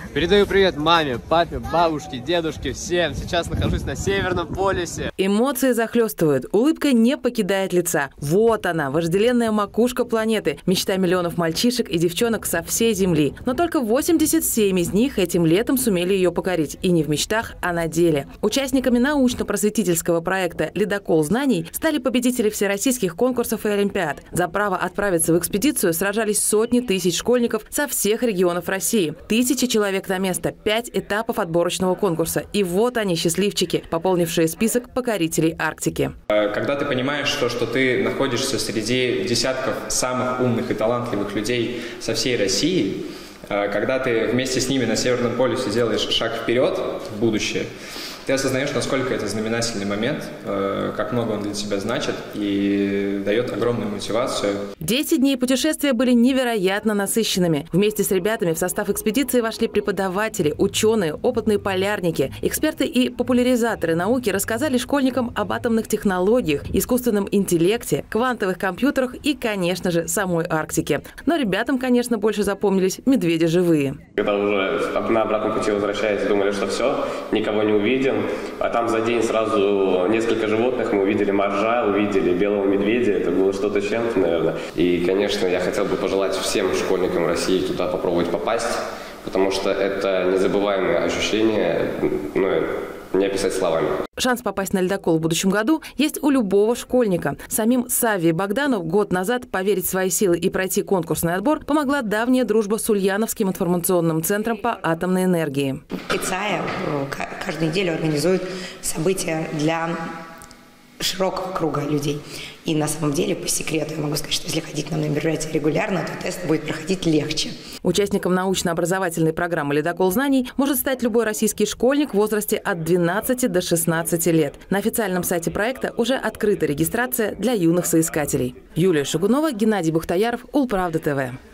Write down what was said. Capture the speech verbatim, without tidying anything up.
Передаю привет маме, папе, бабушке, дедушке, всем. Сейчас нахожусь на Северном полюсе. Эмоции захлестывают, улыбка не покидает лица. Вот она, вожделенная макушка планеты, мечта миллионов мальчишек и девчонок со всей Земли. Но только восемьдесят семь из них этим летом сумели ее покорить. И не в мечтах, а на деле. Участниками научно-просветительского проекта «Ледокол знаний» стали победители всероссийских конкурсов и олимпиад. За право отправиться в экспедицию сражались сотни тысяч школьников со всех регионов России. Тысячи человек на место, пять этапов отборочного конкурса. И вот они, счастливчики, пополнившие список покорителей Арктики. Когда ты понимаешь, что, что ты находишься среди десятков самых умных и талантливых людей со всей России, когда ты вместе с ними на Северном полюсе делаешь шаг вперед в будущее, ты осознаешь, насколько это знаменательный момент, как много он для тебя значит и дает огромную мотивацию. Десять дней путешествия были невероятно насыщенными. Вместе с ребятами в состав экспедиции вошли преподаватели, ученые, опытные полярники. Эксперты и популяризаторы науки рассказали школьникам об атомных технологиях, искусственном интеллекте, квантовых компьютерах и, конечно же, самой Арктике. Но ребятам, конечно, больше запомнились медведи живые. Когда уже на обратном пути возвращаясь, думали, что все, никого не увидим. А там за день сразу несколько животных. Мы увидели моржа, увидели белого медведя. Это было что-то с чем-то, наверное. И, конечно, я хотел бы пожелать всем школьникам России туда попробовать попасть, потому что это незабываемые ощущения, ну, не описать словами. Шанс попасть на ледокол в будущем году есть у любого школьника. Самим Савве Богдану год назад поверить в свои силы и пройти конкурсный отбор помогла давняя дружба с Ульяновским информационным центром по атомной энергии. ИЦАЯ каждую неделю организует события для широкого круга людей. И на самом деле, по секрету, я могу сказать, что если ходить на мероприятия регулярно, то тест будет проходить легче. Участником научно-образовательной программы «Ледокол знаний» может стать любой российский школьник в возрасте от двенадцати до шестнадцати лет. На официальном сайте проекта уже открыта регистрация для юных соискателей. Юлия Шагунова, Геннадий Бухтаяров, Улправда ТВ.